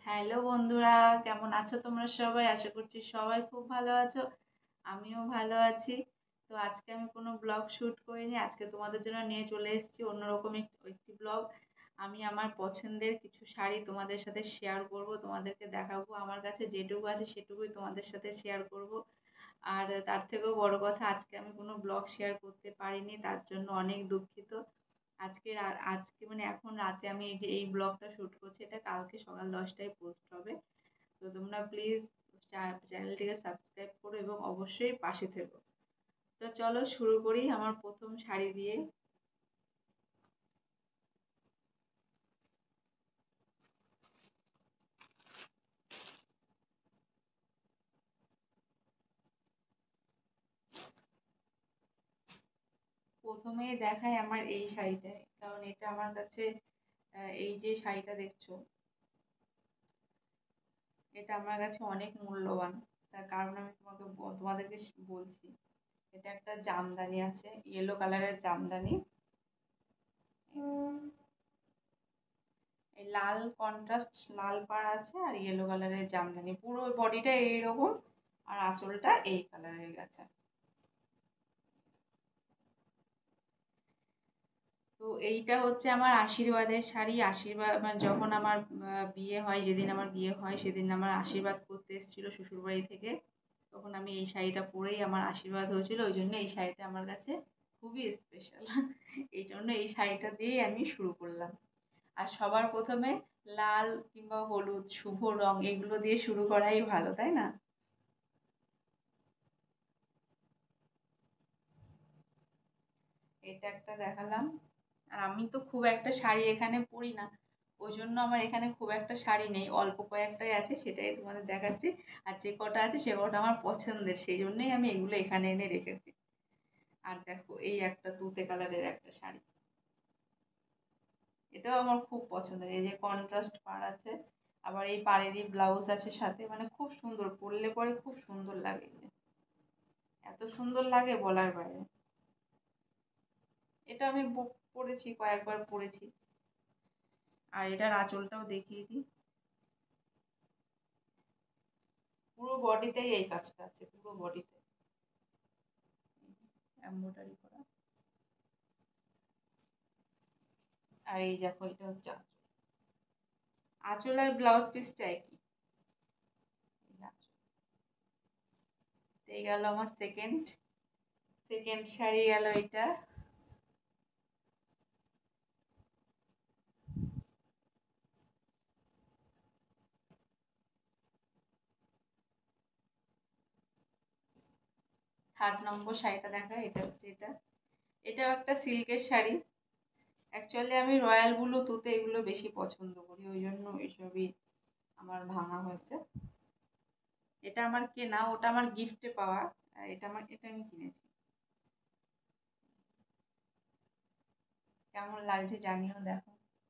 Hello বন্ধুরা, কেমন আছো তোমরা সবাই? আশা করছি সবাই খুব ভালো আছো। আমিও ভালো আছি। তো আজকে আমি কোনো ব্লগ শুট করিনি, আজকে তোমাদের জন্য নিয়ে চলে এসেছি অন্যরকম একটি ব্লগ। আমি আমার পছন্দের কিছু শাড়ি তোমাদের সাথে শেয়ার করব, তোমাদেরকে দেখাবো। আমার কাছে যেটুকু আছে সেটুকুই তোমাদের সাথে শেয়ার করব। আর তার থেকেও বড় কথা, আজকে আমি কোনো ব্লগ শেয়ার করতে পারিনি, তার জন্য অনেক দুঃখিত। আজকে মানে এখন রাতে আমি এই যে এই ব্লগটা শুট করছি, এটা কালকে সকাল 10টায় পোস্ট হবে। তো তোমরা প্লিজ চ্যানেলটিকে সাবস্ক্রাইব করো এবং অবশ্যই পাশে থেকো। তো চলো শুরু করি আমার প্রথম শাড়ি দিয়ে। প্রথমেই দেখাই আমার এই শাড়িটা, কারণ এটা আমার কাছে এই যে শাড়িটা দেখছো, এটা আমার কাছে অনেক মূল্যবান। তার কারণ আমি তোমাদেরকে বলছি। এটা একটা জামদানি আছে, ইয়েলো কালারের জামদানি। এই লাল কন্ট্রাস্ট লাল পাড় আছে আর ইয়েলো কালারের জামদানি, পুরো বডিটা এইরকম। আর আঁচলটা এই কালারের গেছে। তো এইটা হচ্ছে আমার আশীর্বাদের শাড়ি। আশীর্বাদ মানে যখন আমার বিয়ে হয়, যেদিন আমার বিয়ে হয় সেদিন আমার আশীর্বাদ করতে এসেছিল শ্বশুর বাড়ি থেকে। তখন আমি এই শাড়িটা পরেই আমার আশীর্বাদ হয়েছিল, ওই জন্য এই শাড়িটা আমার কাছে খুবই স্পেশাল। এই জন্য এই শাড়িটা দিয়েই আমি শুরু করলাম। আর সবার প্রথমে লাল কিংবা হলুদ শুভ রং এগুলো দিয়ে শুরু করাই ভালো, তাই না? এটা একটা দেখালাম। আর আমি তো খুব একটা শাড়ি এখানে পরি না, ওই জন্য আমার এখানে খুব একটা শাড়ি নেই, অল্প কয়েকটাই আছে, সেটাই তোমাদের দেখাচ্ছি। আর যে কটা আছে সে কটা আমার পছন্দের, সেই জন্যই আমি এগুলো এখানে এনে রেখেছি। আর দেখো এই একটা তুতে কালারের একটা শাড়ি, এটাও আমার খুব পছন্দের। এই যে কন্ট্রাস্ট পাড় আছে, আবার এই পাড়েরই ব্লাউজ আছে সাথে, মানে খুব সুন্দর, পরলে পরে খুব সুন্দর লাগে। এত সুন্দর লাগে বলার বাইরে। এটা আমি পরেছি, কয়েকবার পরেছি। আর এটার আঁচলটাও দেখিয়ে দিই। পুরো বডিতেই এই কাজটা আছে, পুরো বডিতে এমব্রয়ডারি করা। আর এই দেখো এটা হচ্ছে আঁচল। আঁচল আর ব্লাউজ পিসটা একই। এই আঁচল। এই গেল আমার সেকেন্ড সেকেন্ড শাড়ি গেল এটা। থার্ড নম্বর শাড়িটা দেখা, এটা হচ্ছে এটা। এটাও একটা সিল্কের শাড়ি। অ্যাকচুয়ালি আমি রয়্যাল ব্লু তুতে এগুলো বেশি পছন্দ করি, ওই জন্য এসবই আমার ভাঙা হয়েছে। এটা আমার কেনা, ওটা আমার গিফটে পাওয়া। আর এটা আমি কিনেছি। কেমন লাগছে জানিও, দেখো।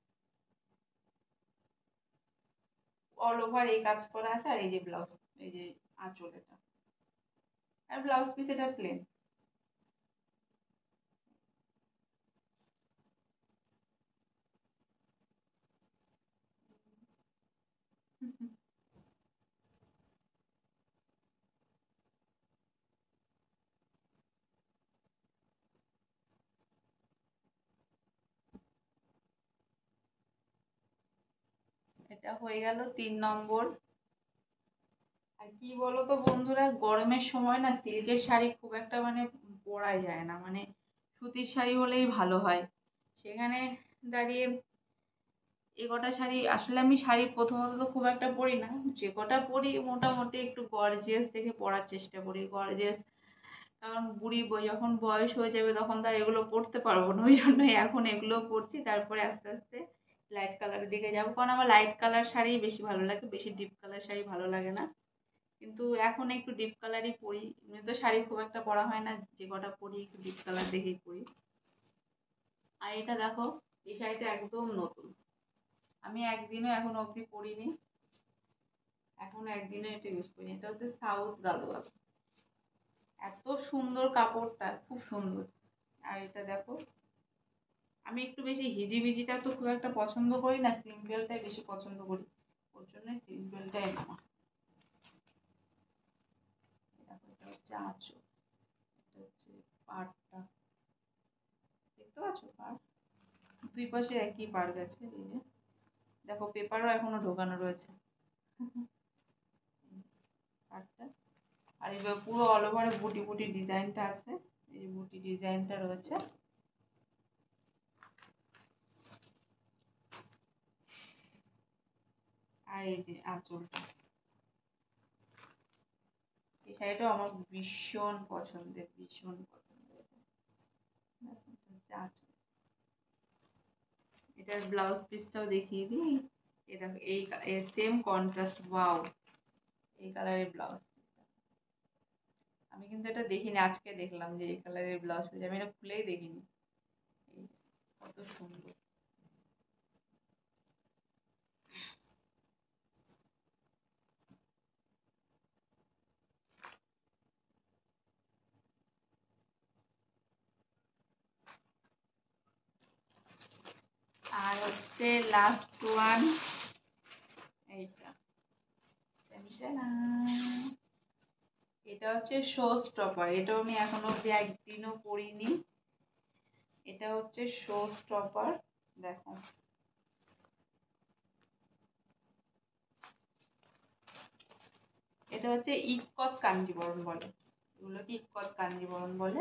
অল ওভার এই কাজ করা আছে, আর এই যে ব্লাউজ, এই যে আঁচল এটা। আর ব্লাউজ পিস এটা প্লেন। এটা হয়ে গেল 3 নম্বর। আর কি বলতো বন্ধুরা, গরমের সময় না সিল্কের শাড়ি খুব একটা মানে পরা যায় না, মানে সুতির শাড়ি হলেই ভালো হয়। সেখানে দাঁড়িয়ে এ কটা শাড়ি, আসলে আমি শাড়ি প্রথমত তো খুব একটা পরি না, যে কটা পরি মোটামুটি একটু গর্জিয়াস দেখে পরার চেষ্টা করি, গর্জিয়াস। কারণ যখন বয়স হয়ে যাবে তখন তো আর এগুলো পরতে পারবো না, ওই জন্য এখন এগুলো পরছি, তারপরে আস্তে আস্তে লাইট কালারের দিকে যাবো, কারণ আমার লাইট কালার শাড়ি বেশি ভালো লাগে, বেশি ডিপ কালার শাড়ি ভালো লাগে না। কিন্তু এখন একটু ডিপ কালারই পরি, এমনি তো শাড়ি খুব একটা পরা হয় না, যে কটা পরি একটু ডিপ কালার দেখেই পরি। আর এটা দেখো, এই শাড়িটা একদম নতুন, আমি একদিনও এখনো অব্দি পরিনি, এখনো একদিনও এটা ইউজ করিনি। এটা হচ্ছে সাউথ গাদোয়াল। এত সুন্দর কাপড়টা, খুব সুন্দর। আর এটা দেখো, আমি একটু বেশি হিজিবিজিটা তো খুব একটা পছন্দ করি না, সিম্পলটাই বেশি পছন্দ করি, ওর জন্য দুই পাশে একই পার গেছে। এই যে দেখো পেপারও এখনো ঢোকানো রয়েছে পাড়টা। আর এবার পুরো অল ওভারে বুটি বুটি ডিজাইনটা আছে, এই যে বুটি ডিজাইনটা রয়েছে। আর এই যে আঁচলটা, এই শাড়িটাও আমার ভীষণ পছন্দের, ভীষণ পছন্দের। আঁচল, এটার ব্লাউজ পিসটাও দেখিয়ে দিই। এই দেখো এই সেম কন্ট্রাস্ট, ওয়াও, এই কালারের ব্লাউজ। আমি কিন্তু এটা দেখিনি, আজকে দেখলাম যে এই কালারের ব্লাউজ পিস, আমি এটা খুলেই দেখিনি। কত সুন্দর। আর হচ্ছে লাস্ট ওয়ান, এইটা, এটা হচ্ছে শো স্টপার। এটাও আমি এখনো অব্দি একদিনও পরিনি। এটা হচ্ছে শো স্টপার, দেখো এটা হচ্ছে ইক্কত কাঞ্জিবরম বলে, এগুলোকে ইক্কত কাঞ্জিবরম বলে।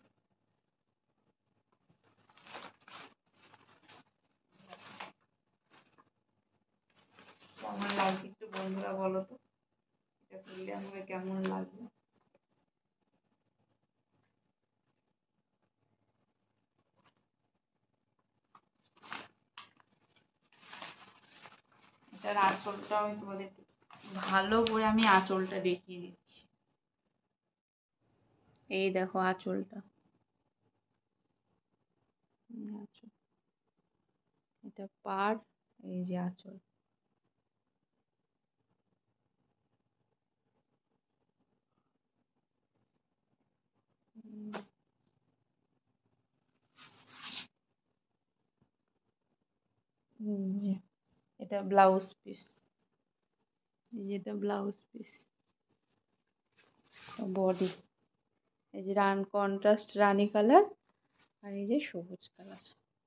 কেমন লাগছে একটু বন্ধুরা বলো তো, এটা পরলে আমাকে কেমন লাগবে। এটার আঁচলটা আমি তোমাদের ভালো করে আমি আঁচলটা দেখিয়ে দিচ্ছি। এই দেখো আঁচলটা, আঁচল, এটা পাড়, এই যে আঁচল। যে এটা ব্লাউজ পিস, এই যে এটা ব্লাউজ পিস, বডি, এই যে কন্ট্রাস্ট রানী কালার, আর এই যে সবুজ কালার।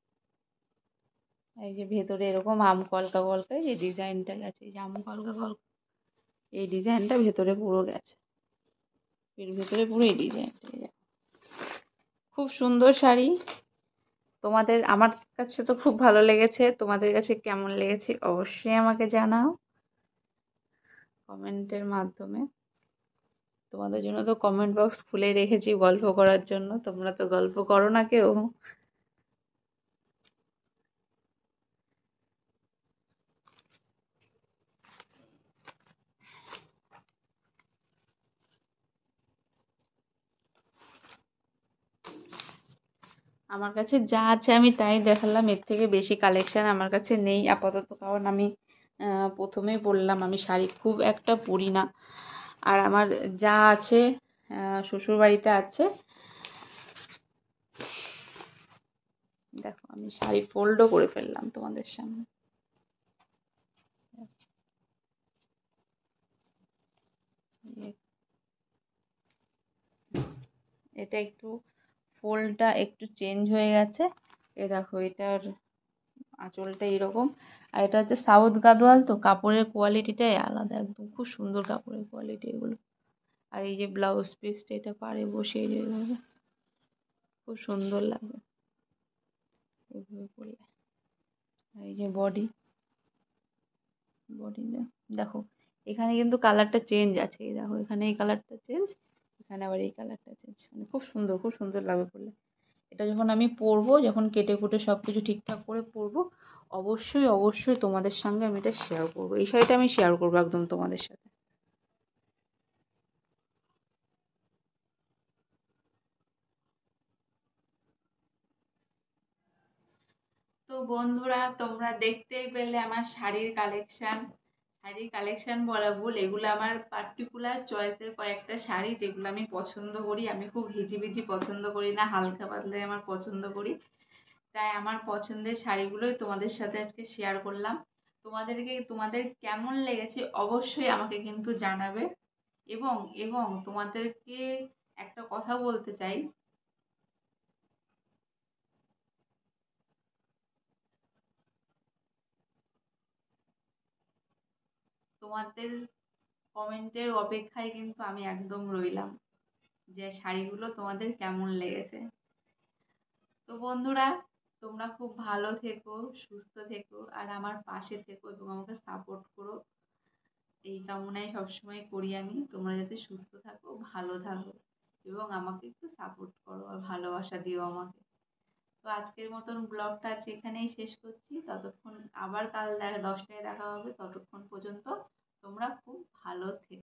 এই যে ভেতরে এরকম আম কলকা কলকা যে ডিজাইনটা গেছে, এই যে আম কলকা কলকা এই ডিজাইনটা ভেতরে পুরো গেছে, এর ভেতরে পুরো এই ডিজাইনটা। খুব সুন্দর শাড়ি। তোমাদের, আমার কাছে তো খুব ভালো লেগেছে, তোমাদের কাছে কেমন লেগেছে অবশ্যই আমাকে জানাও কমেন্টের মাধ্যমে। তোমাদের জন্য তো কমেন্ট বক্স খুলে রেখেছি গল্প করার জন্য, তোমরা তো গল্প করো না কেউ। আমার কাছে যা আছে আমি তাই দেখালাম, এর থেকে বেশি কালেকশন আমার কাছে নেই আপাতত, কারণ আমি প্রথমেই বললাম আমি শাড়ি খুব একটা পরি না। আর আমার যা আছে শ্বশুর বাড়িতে আছে। দেখো আমি শাড়ি ফোল্ডও করে ফেললাম তোমাদের সামনে। এটা একটু ফোল্ডটা একটু চেঞ্জ হয়ে গেছে, এ দেখো এটার আঁচলটা এরকম। আর এটা হচ্ছে সাউথ গাদোয়াল, তো কাপড়ের কোয়ালিটিটাই আলাদা একদম, খুব সুন্দর কাপড়ের কোয়ালিটি এগুলো। আর এই যে ব্লাউজ পিসটা, এটা পাড়ে বসিয়ে এইভাবে খুব সুন্দর লাগে এইভাবে পরলে। আর এই যে বডি, দেখো এখানে কিন্তু কালারটা চেঞ্জ আছে, এই দেখো এখানে এই কালারটা চেঞ্জ, এখানে আবার এই কালারটা চেঞ্জ, মানে খুব সুন্দর, খুব সুন্দর লাগবে পরলে। এটা যখন আমি পরবো, যখন কেটে কুটে সব কিছু ঠিকঠাক করে পরবো, অবশ্যই অবশ্যই তোমাদের সঙ্গে আমি এটা শেয়ার করবো, এই শাড়িটা আমি শেয়ার করবো একদম তোমাদের সাথে। তো বন্ধুরা তোমরা দেখতেই পেলে আমার শাড়ির কালেকশন। শাড়ির কালেকশন বলা ভুল, এগুলো আমার পার্টিকুলার চয়েসের কয়েকটা শাড়ি যেগুলো আমি পছন্দ করি। আমি খুব হিজিবিজি পছন্দ করি না, হালকা পাতলাই আমার পছন্দ করি। তাই আমার পছন্দের শাড়িগুলোই তোমাদের সাথে আজকে শেয়ার করলাম। তোমাদের কেমন লেগেছে অবশ্যই আমাকে কিন্তু জানাবে। এবং এবং তোমাদেরকে একটা কথা বলতে চাই, তোমাদের কমেন্টের অপেক্ষায় কিন্তু আমি একদম রইলাম যে শাড়িগুলো তোমাদের কেমন লেগেছে। তো বন্ধুরা, তোমরা খুব ভালো থেকো, সুস্থ থেকো, আর আমার পাশে থেকো এবং আমাকে সাপোর্ট করো। এই কামনাই সবসময় করি আমি, তোমরা যাতে সুস্থ থাকো, ভালো থাকো এবং আমাকে একটু সাপোর্ট করো আর ভালোবাসা দিও আমাকে। তো আজকের মতন ব্লগটা আজ এখানেই শেষ করছি। ততক্ষণ আবার কাল 10টায় দেখা হবে। ততক্ষণ পর্যন্ত তোমরা খুব ভালো থেকো।